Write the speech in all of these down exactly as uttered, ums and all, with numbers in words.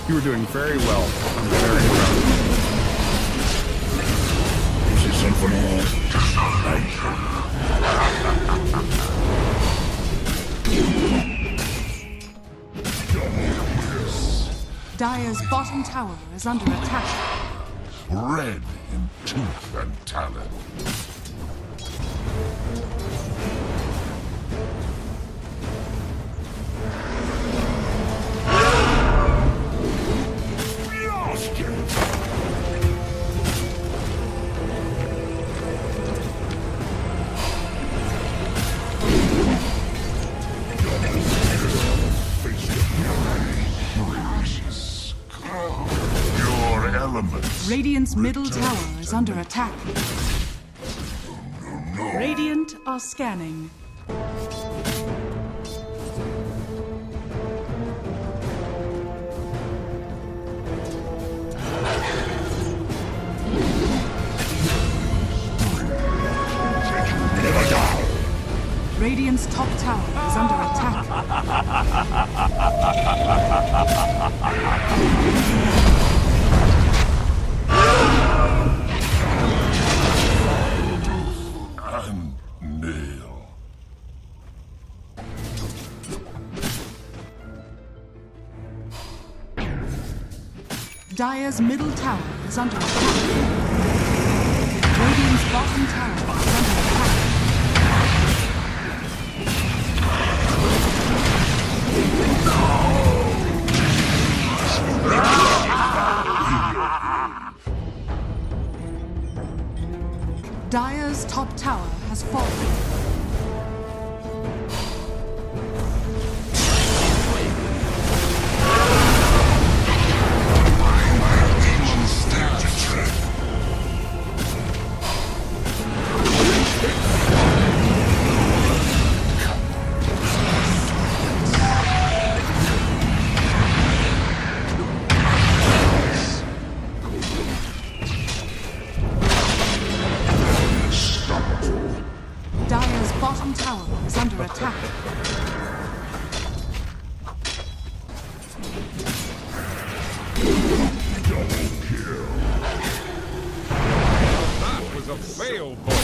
You were doing very well. I'm very proud. Is it symphony? Dire's bottom tower is under attack. Red in tooth and talon. Lost him. Your elements. Radiant's middle tower is under attack. Radiant are scanning. Radiant's top tower is under attack. And nail. Dire's middle tower is under attack. Radiant's bottom tower is under attack. Dire's top tower has fallen. Dire's bottom tower is under attack. That was a fail, boy.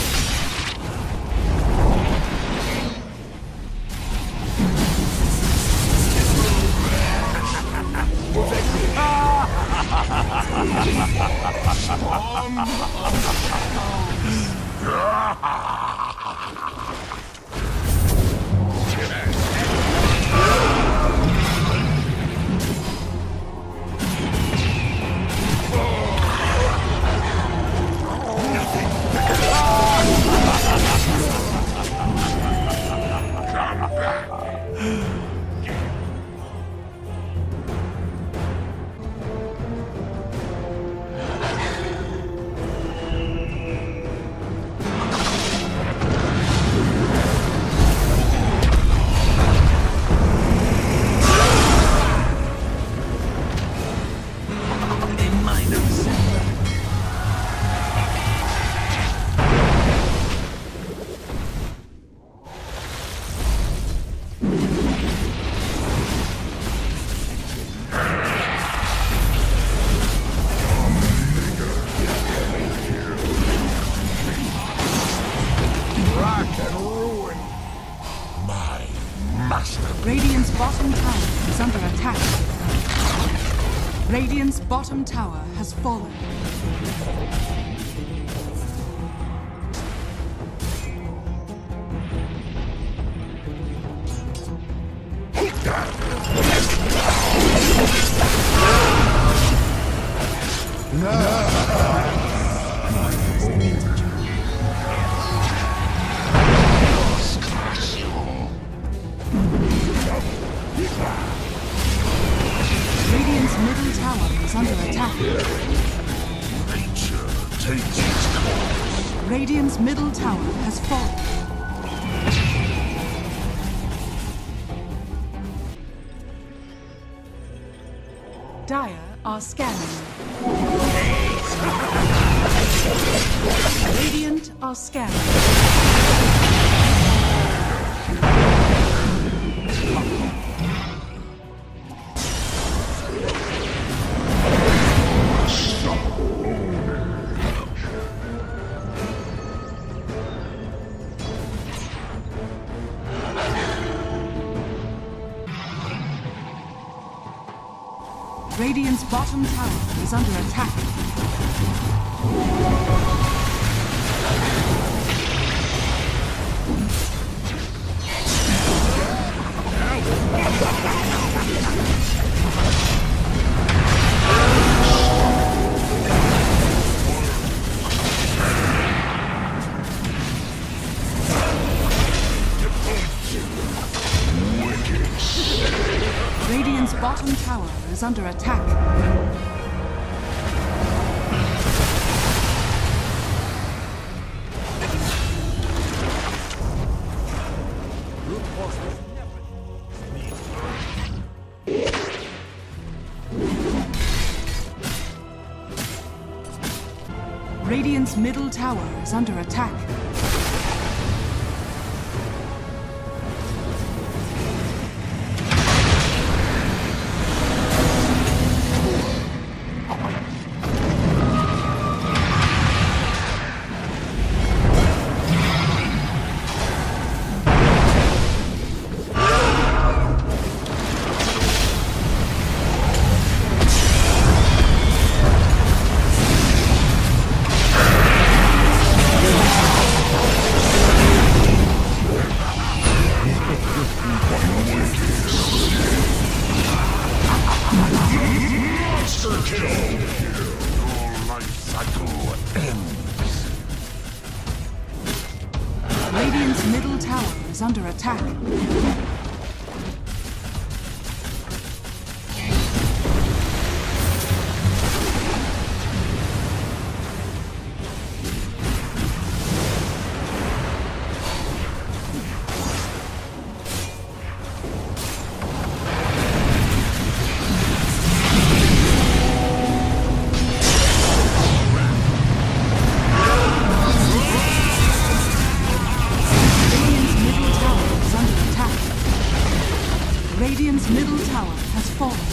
Radiant's bottom tower is under attack. Radiant's bottom tower has fallen. Radiant's middle tower is under attack. Nature takes its course. Radiant's middle tower has fallen. Dire are scanning. Radiant are scanning. Radiant's bottom tower is under attack. Radiant's bottom tower is under attack. Radiant's middle tower is under attack. Radiant's middle tower is under attack. Radiant's middle tower has fallen.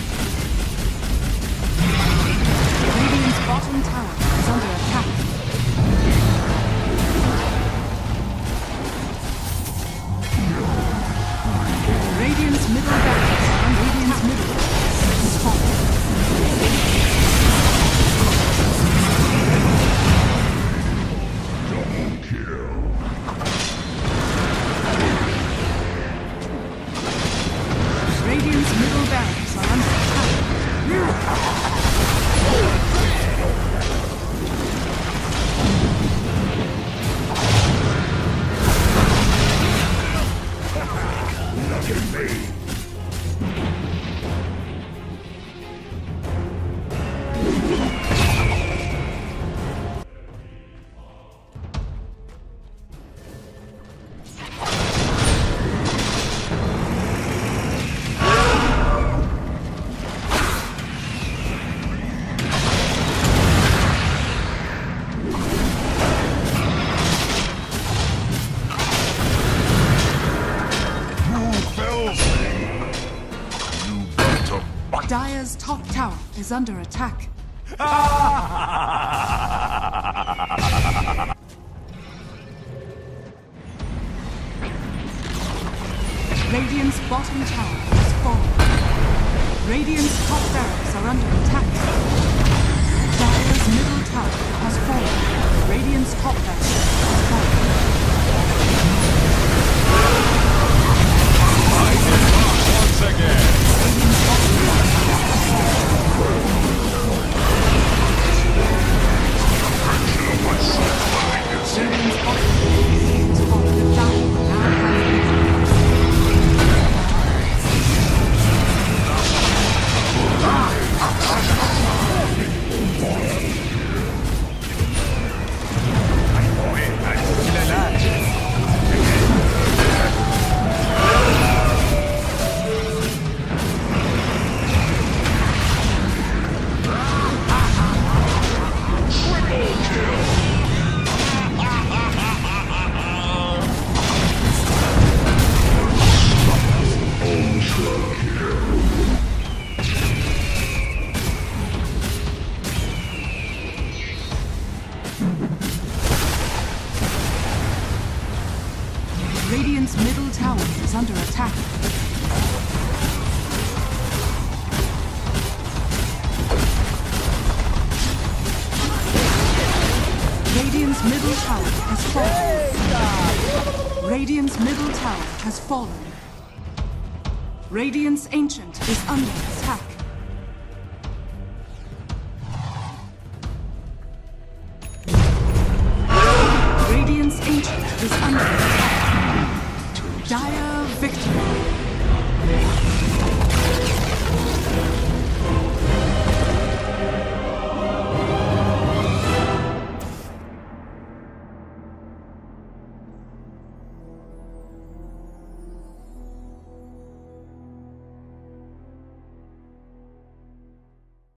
Radiant's bottom tower is under attack. Radiant's middle barracks and Radiant's middle barracks has fallen. Double kill. Radiant's middle barracks are under attack. Look at me. Dire's top tower is under attack. Radiant's bottom tower has fallen. Radiant's top barracks are under attack. Dire's middle tower has fallen. Radiant's top barracks has fallen. Once again. Radiant's bottom tower has fallen. Radiant's bottom tower has fallen. The Dire now has Radiant's middle tower has fallen. Radiant's Ancient is under attack.